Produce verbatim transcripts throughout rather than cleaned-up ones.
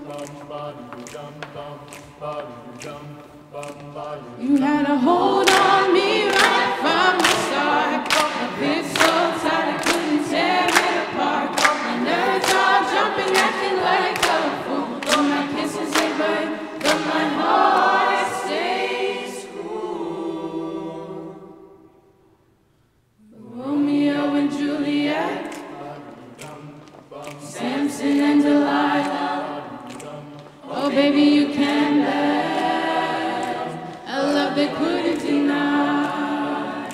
You had a hold on me right from the start. A bit so tight I couldn't tear it apart. My nerves all jumping, acting like a fool. Though my kisses they burn, but my heart stays cool. Romeo and Juliet, Samson and Delilah. Oh baby, you can bet a love they couldn't deny.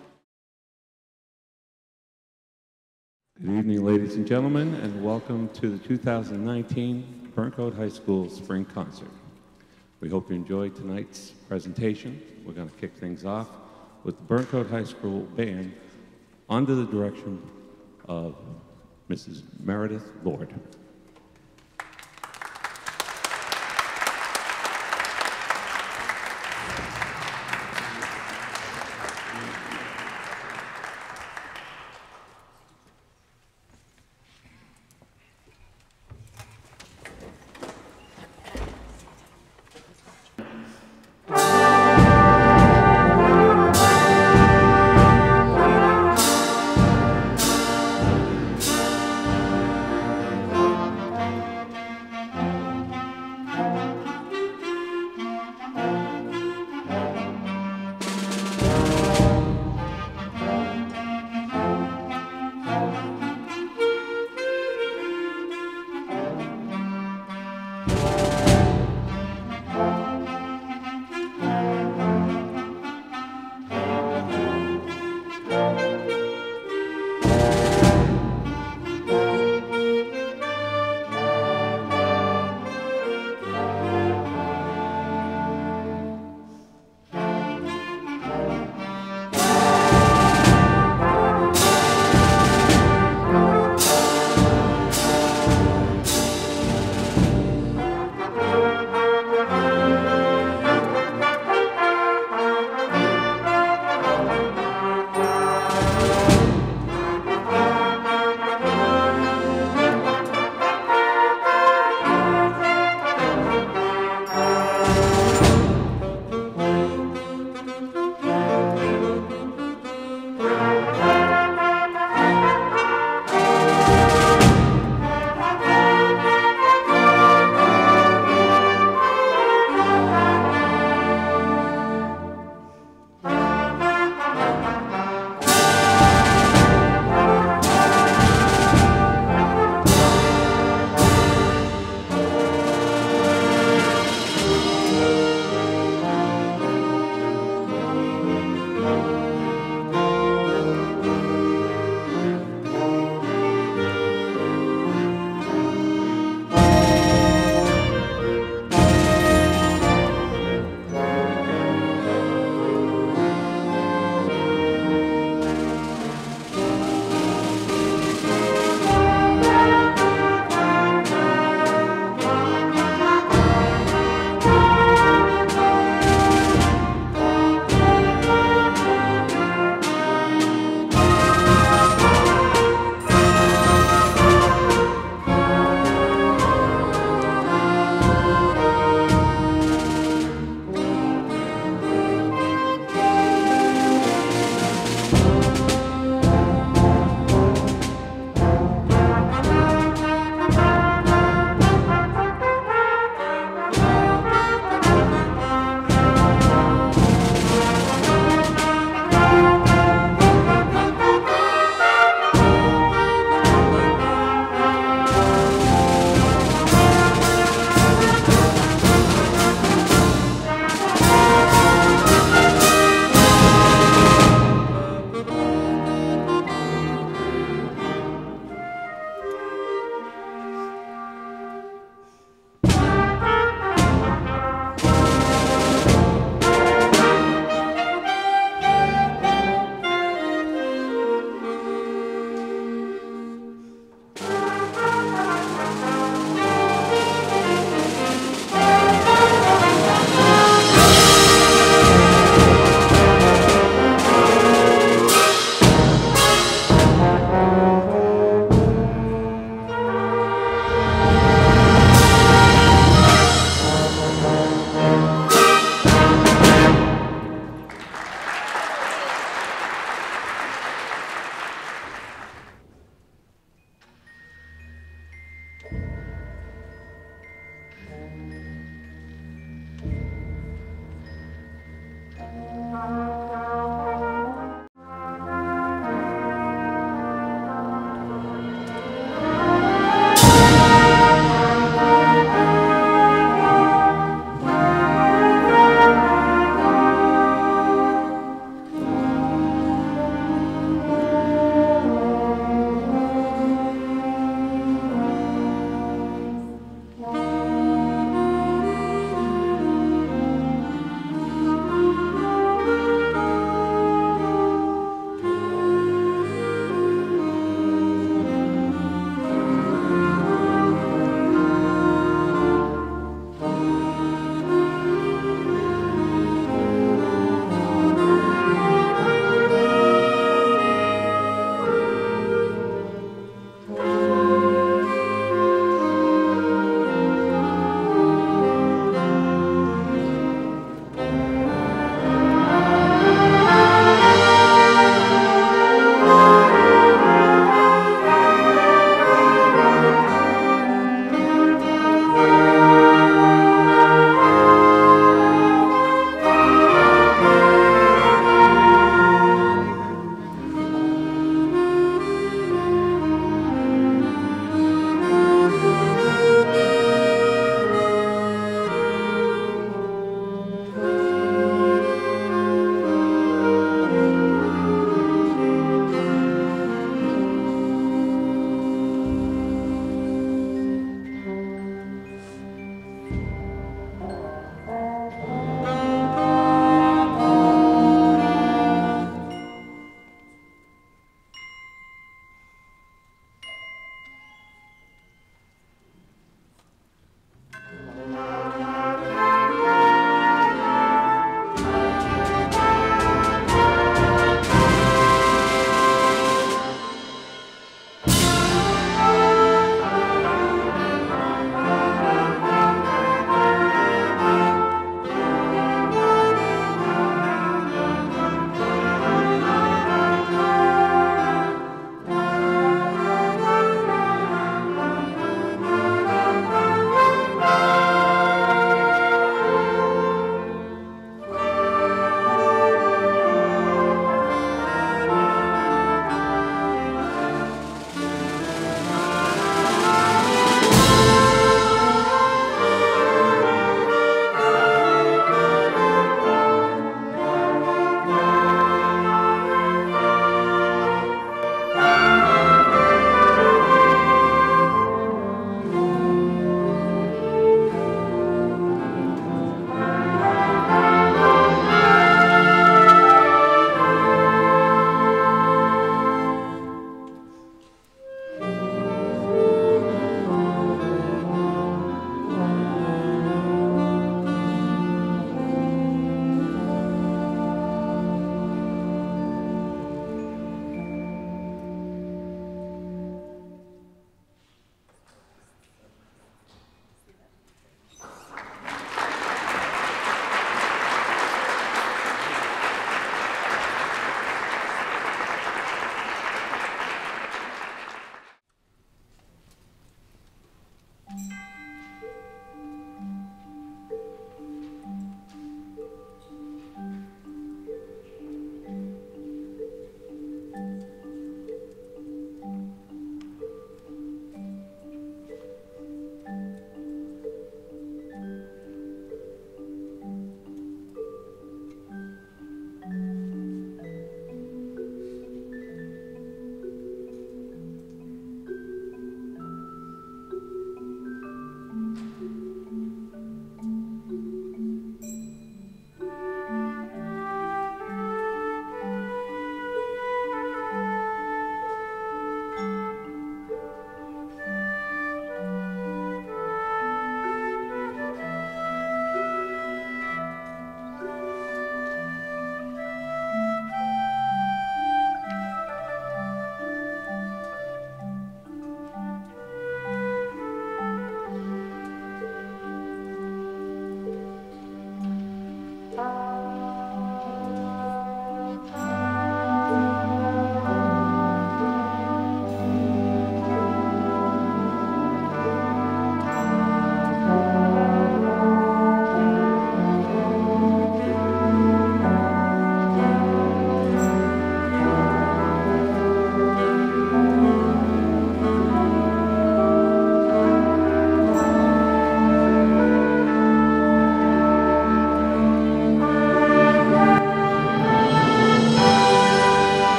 Good evening, ladies and gentlemen, and welcome to the two thousand nineteen Burncoat High School Spring Concert. We hope you enjoyed tonight's presentation. We're going to kick things off with the Burncoat High School Band under the direction of Missus Meredith Lord. Thank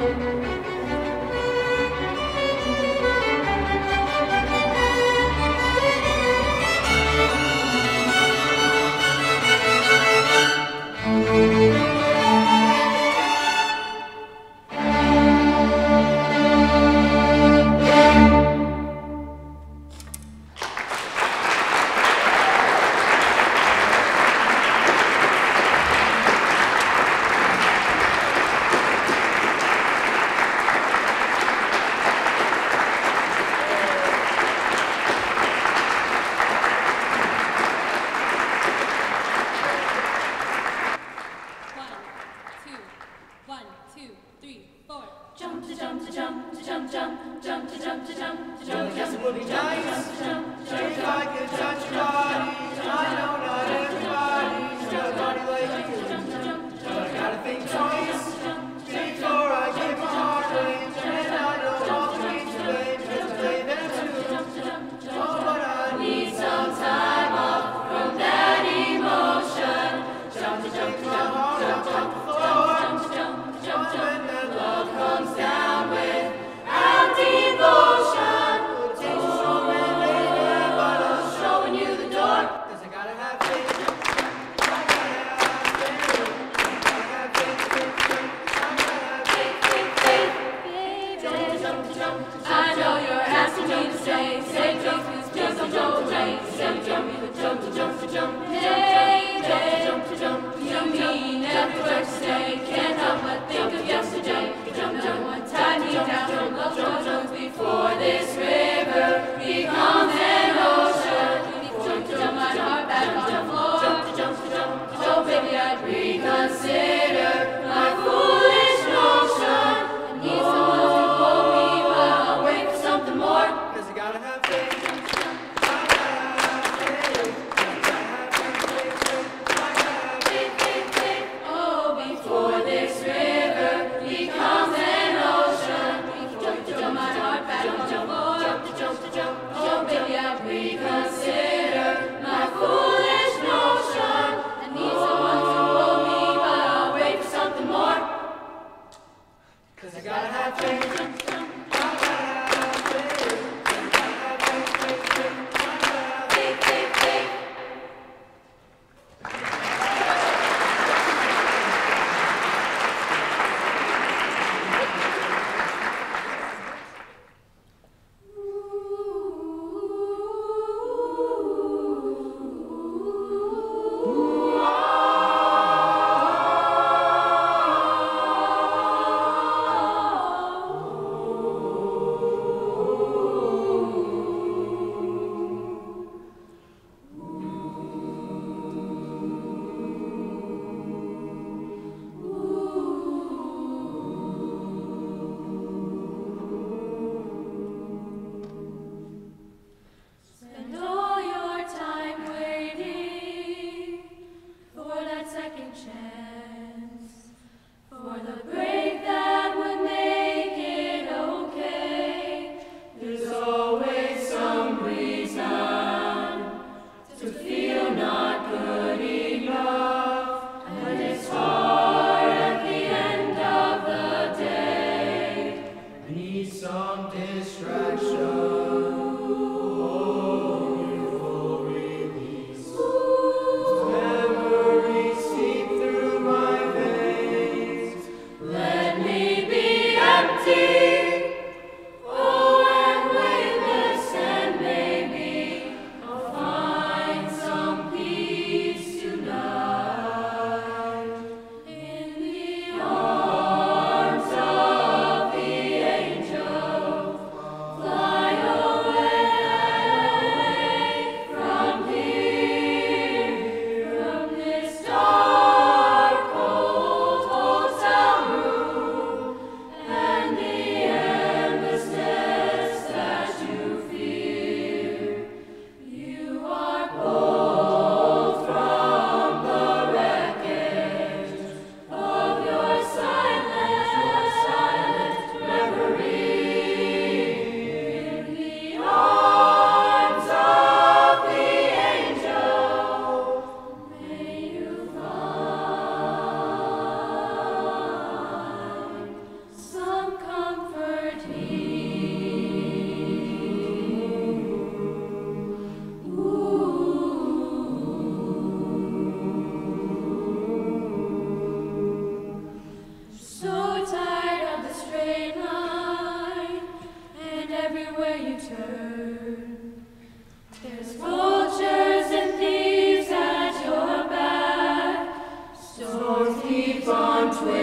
Cause I gotta have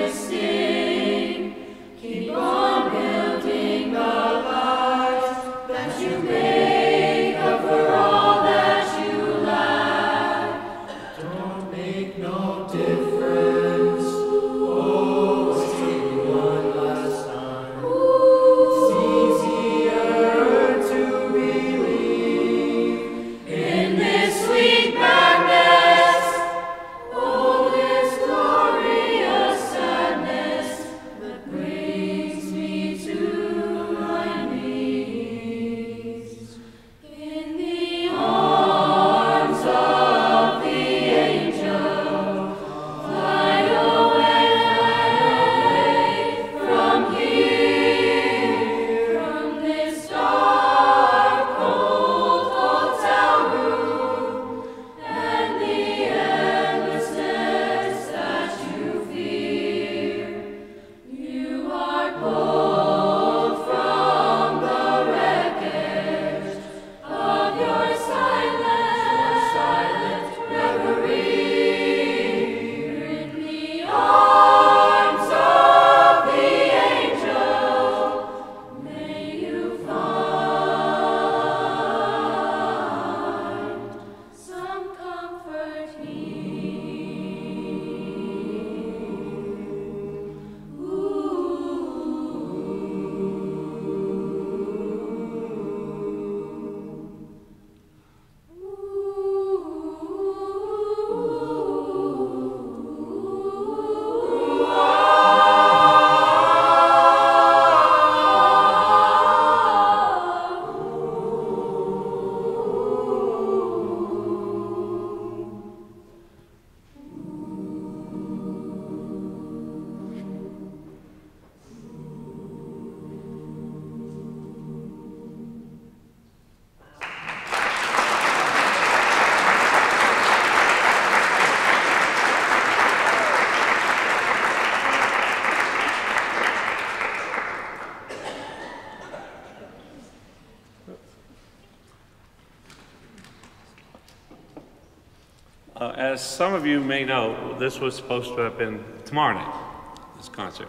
Uh, as some of you may know, this was supposed to have been tomorrow night, this concert.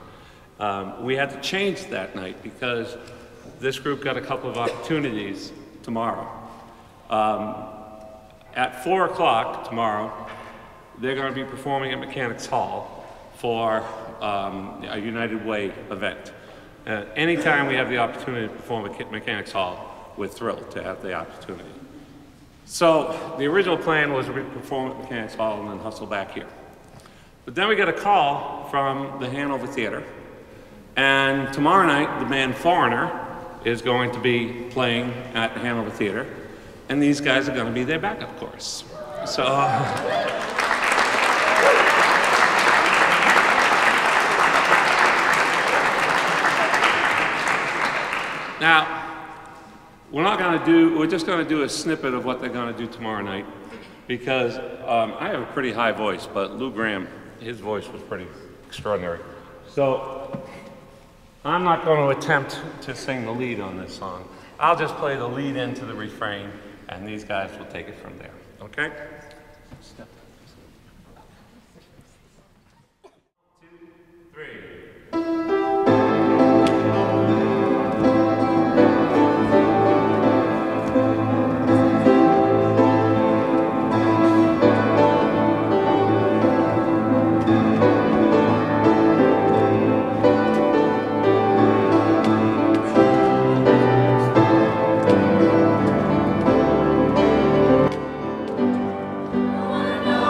Um, we had to change that night because this group got a couple of opportunities tomorrow. Um, at four o'clock tomorrow, they're going to be performing at Mechanics Hall for um, a United Way event. Uh, anytime we have the opportunity to perform at Mechanics Hall, we're thrilled to have the opportunity. So the original plan was to perform at Mechanics Hall and then hustle back here. But then we got a call from the Hanover Theater, and tomorrow night the band Foreigner is going to be playing at the Hanover Theater, and these guys are going to be their backup chorus. So. Now, we're not going to do, we're just going to do a snippet of what they're going to do tomorrow night, because um, I have a pretty high voice, but Lou Gramm, his voice was pretty extraordinary. So I'm not going to attempt to sing the lead on this song. I'll just play the lead into the refrain, and these guys will take it from there, okay? Step. Two, three. I wanna know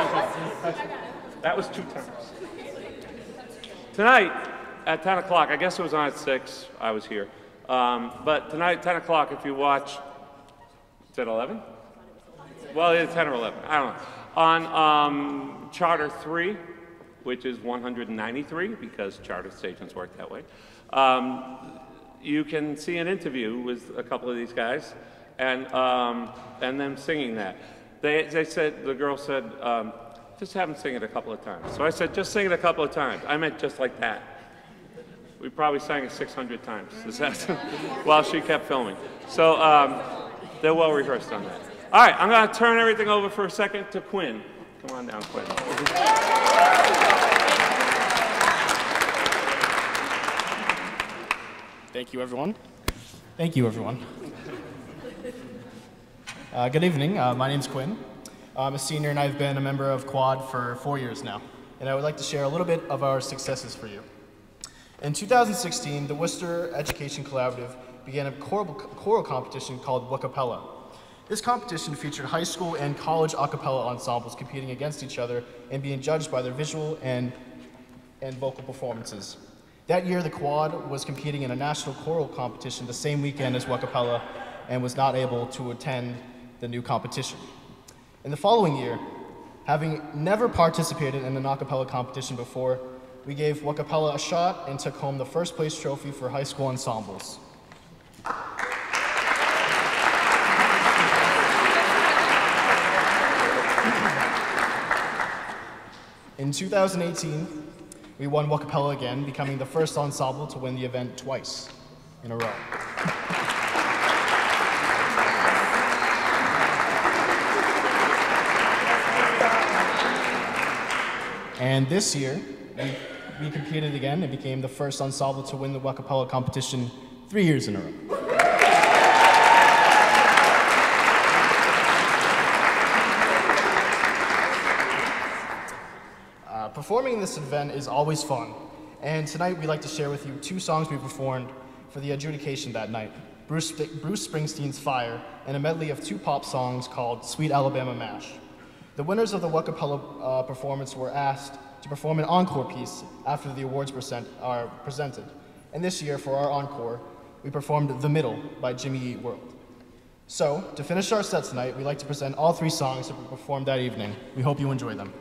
times. That was two times. Tonight, at ten o'clock, I guess it was on at six, I was here. Um, but tonight, ten o'clock, if you watch, is it eleven? Well, it's ten or eleven, I don't know. On um, Charter three, which is one hundred ninety-three, because charter stations work that way, um, you can see an interview with a couple of these guys, and, um, and them singing that. They, they said, the girl said, um, just have them sing it a couple of times. So I said, just sing it a couple of times. I meant just like that. We probably sang it six hundred times while she kept filming. So um, they're well rehearsed on that. All right, I'm going to turn everything over for a second to Quinn. Come on down, Quinn. Thank you, everyone. Thank you, everyone. Uh, good evening. Uh, my name's Quinn. I'm a senior, and I've been a member of Quad for four years now. And I would like to share a little bit of our successes for you. In two thousand sixteen, the Worcester Education Collaborative began a choral, choral competition called Wacapella. This competition featured high school and college a cappella ensembles competing against each other and being judged by their visual and, and vocal performances. That year, the Quad was competing in a national choral competition the same weekend as Wacapella and was not able to attend the new competition. In the following year, having never participated in an a cappella competition before, we gave Wacapella a shot and took home the first place trophy for high school ensembles. In two thousand eighteen, we won Wacapella again, becoming the first ensemble to win the event twice in a row. And this year, we, we competed again and became the first ensemble to win the Wacapella competition three years in a row. Uh, performing in this event is always fun, and tonight we'd like to share with you two songs we performed for the adjudication that night, Bruce, Bruce Springsteen's Fire, and a medley of two pop songs called Sweet Alabama Mash. The winners of the Wacapella uh, performance were asked to perform an encore piece after the awards present, are presented. And this year, for our encore, we performed The Middle by Jimmy Eat World. So, to finish our set tonight, we'd like to present all three songs that we performed that evening. We hope you enjoy them.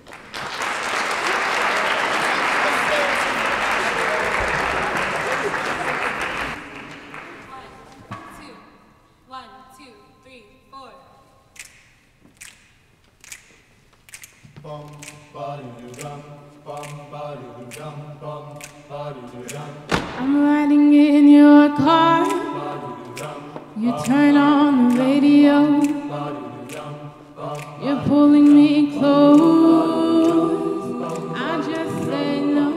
I'm riding in your car. You turn on the radio. You're pulling me close. I just say no.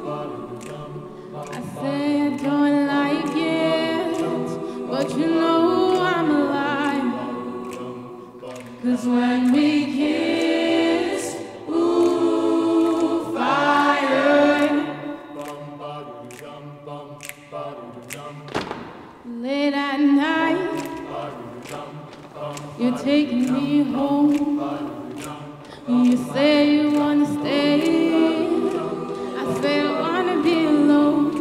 I say I don't like it, but you know I'm alive. 'Cause when we kiss, ooh, fire. Late at night, you're taking me home. You say you wanna stay. I say I wanna be alone.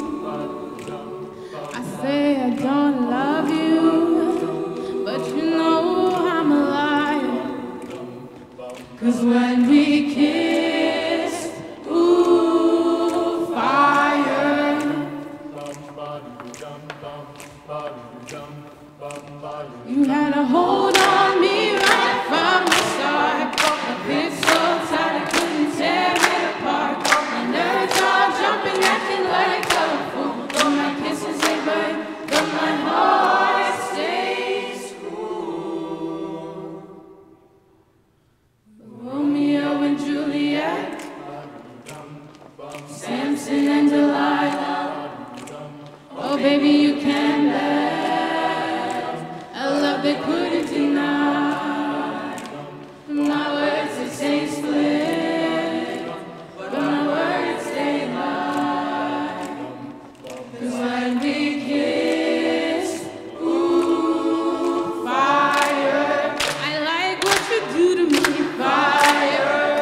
I say I don't love you, but you know I'm alive. 'Cause when we kiss, ooh, fire. You had a hold on me right from the start. A bit so tight I couldn't tear it apart. My nerves are jumping, acting like a fool. Though my kisses they burn, but my heart stays cool. Romeo and Juliet, Samson and Delilah. Oh baby, you can bet a love they couldn't deny. My words they stay split, but my words stay live. 'Cause when we kiss, ooh, fire. I like what you do to me, fire.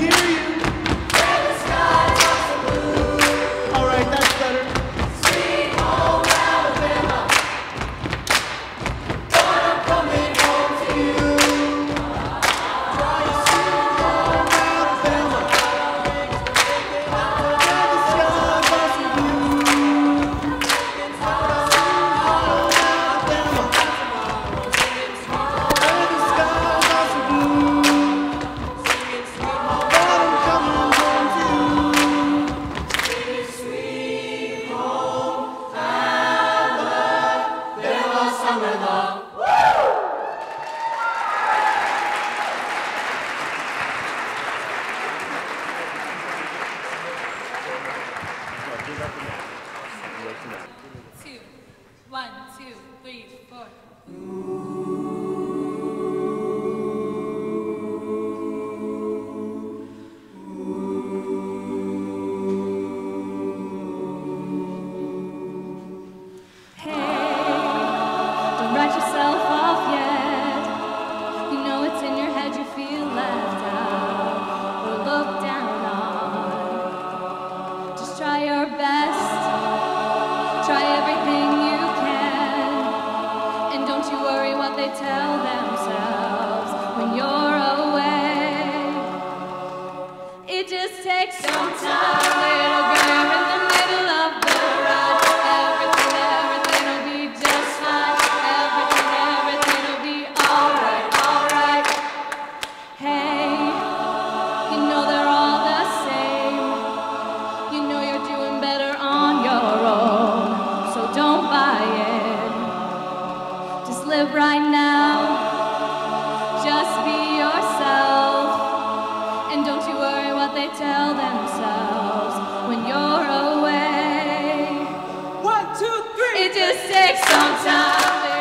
hear you. Where the skies are so blue. All right, that's better. Sweet home Alabama. Lord, I'm coming home to you. Dry your sweet home Alabama. Where the skies are so blue. Alabama. Where the skies are so blue. Lord, I'm coming home to you. Sweet home Alabama. Summer long. Two. One, two, three, four. Hey, don't write yourself off yet. You know it's in your head, you feel left out or looked down on. Just try your best, try everything you can, and don't you worry what they tell themselves when you're away. It just takes some time, little girl, in the middle of the ride. Everything, everything'll be just fine. Everything, everything'll be alright, alright. Hey, you know they're all the same. You know you're doing better on your own, so don't buy it. Just live right now. Just be yourself. And don't you worry what they tell themselves when you're away. One, two, three. It just takes some time.